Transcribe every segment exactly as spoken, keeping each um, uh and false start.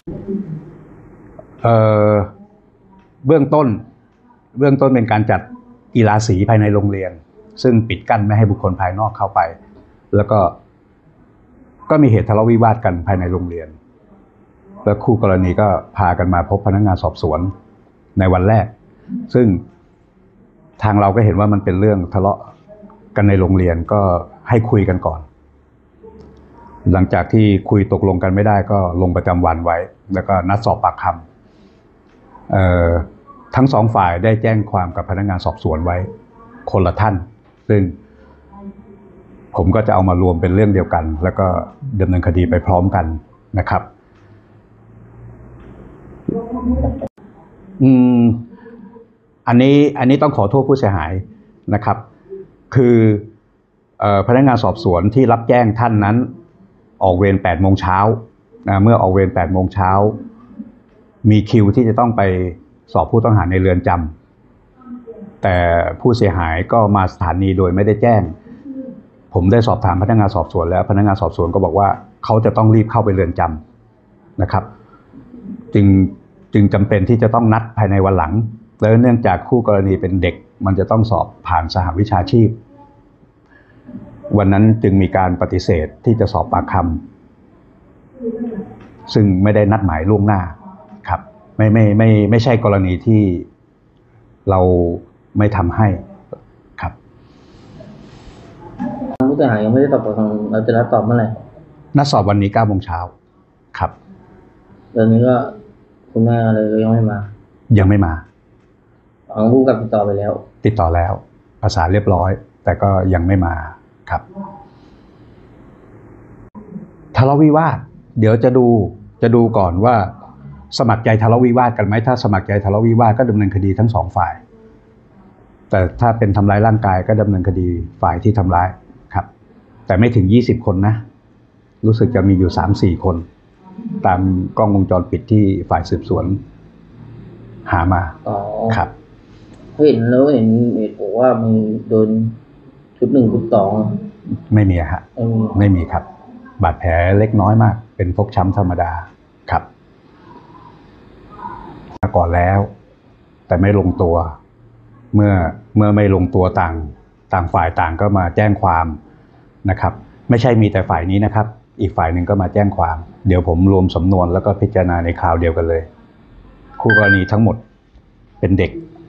เอ่อเบื้องต้นเบื้องต้นเป็นการจัดกีฬาสีภายในโรงเรียนซึ่งปิดกั้นไม่ให้บุคคลภายนอกเข้าไปแล้วก็ก็มีเหตุทะเลาะวิวาทกันภายในโรงเรียนแล้วคู่กรณีก็พากันมาพบพนักงานสอบสวนในวันแรกซึ่งทางเราก็เห็นว่ามันเป็นเรื่องทะเลาะกันในโรงเรียนก็ให้คุยกันก่อนหลังจากที่คุยตกลงกันไม่ได้ก็ลงประจำวันไว้แล้วก็นัดสอบปากคำเอ่อทั้งสองฝ่ายได้แจ้งความกับพนักงานสอบสวนไว้คนละท่านซึ่งผมก็จะเอามารวมเป็นเรื่องเดียวกันแล้วก็ดำเนินคดีไปพร้อมกันนะครับอืมอันนี้อันนี้ต้องขอโทษผู้เสียหายนะครับคือเอ่อพนักงานสอบสวนที่รับแจ้งท่านนั้นออกเวรแปดโมงเช้านะเมื่อออกเวรแปดโมงเช้ามีคิวที่จะต้องไปสอบผู้ต้องหาในเรือนจำแต่ผู้เสียหายก็มาสถานีโดยไม่ได้แจ้งผมได้สอบถามพนักงานสอบสวนแล้วพนักงานสอบสวนก็บอกว่าเขาจะต้องรีบเข้าไปเรือนจำนะครับจึงจึงจำเป็นที่จะต้องนัดภายในวันหลังแล้วเนื่องจากคู่กรณีเป็นเด็กมันจะต้องสอบผ่านสหวิชาชีพวันนั้นจึงมีการปฏิเสธที่จะสอบปากคำซึ่งไม่ได้นัดหมายล่วงหน้าครับไม่ไม่ไม่ไม่ใช่กรณีที่เราไม่ทำให้ครับผู้เสียหายยังไม่ได้ตอบปากคำเราจะนัดสอบเมื่อไหร่นัดสอบวันนี้เก้าโมงเช้าครับตอนนี้ก็คุณแม่อะไรก็ยังไม่มายังไม่มาทางผู้กับติดต่อไปแล้วติดต่อแล้วประสานเรียบร้อยแต่ก็ยังไม่มาครับทะเลาะวิวาทเดี๋ยวจะดูจะดูก่อนว่าสมัครใจทะเลาะวิวาทกันไหมถ้าสมัครใจทะเลาะวิวาทก็ดำเนินคดีทั้งสองฝ่ายแต่ถ้าเป็นทำร้ายร่างกายก็ดำเนินคดีฝ่ายที่ทำร้ายครับแต่ไม่ถึงยี่สิบคนนะรู้สึกจะมีอยู่ สามสี่ คนตามกล้องวงจรปิดที่ฝ่ายสืบสวนหามาอ๋อครับเห็นแล้วเห็นเห็นบอกว่ามีโดนชุดหนึ่งชุดสองไม่มีฮะไม่มีไม่มีครับบาดแผลเล็กน้อยมากเป็นฟกช้ำธรรมดาครับมาก่อนแล้วแต่ไม่ลงตัวเมื่อเมื่อไม่ลงตัวต่างต่างฝ่ายต่างก็มาแจ้งความนะครับไม่ใช่มีแต่ฝ่ายนี้นะครับอีกฝ่ายหนึ่งก็มาแจ้งความเดี๋ยวผมรวมสำนวนแล้วก็พิจารณาในคราวเดียวกันเลยคู่กรณีทั้งหมดเป็นเด็ก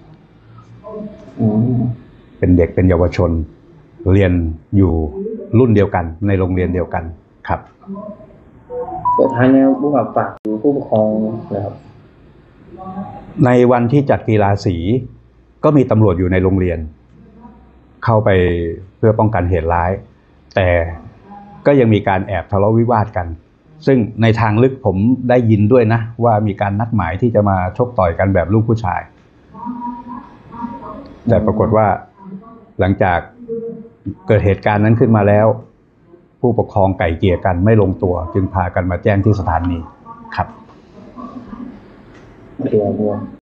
เป็นเด็กเป็นเยาวชนเรียนอยู่รุ่นเดียวกันในโรงเรียนเดียวกันครับสุดท้ายนี้ผู้กับฝากหรือผู้ปกครองนะครับในวันที่จัดกีฬาสีก็มีตำรวจอยู่ในโรงเรียนเข้าไปเพื่อป้องกันเหตุร้ายแต่ก็ยังมีการแอบทะเลาะวิวาทกันซึ่งในทางลึกผมได้ยินด้วยนะว่ามีการนัดหมายที่จะมาชกต่อยกันแบบลูกผู้ชายแต่ปรากฏว่าหลังจากเกิดเหตุการณ์นั้นขึ้นมาแล้วผู้ปกครองไก่เกลี่ยกันไม่ลงตัวจึงพากันมาแจ้งที่สถานีครับ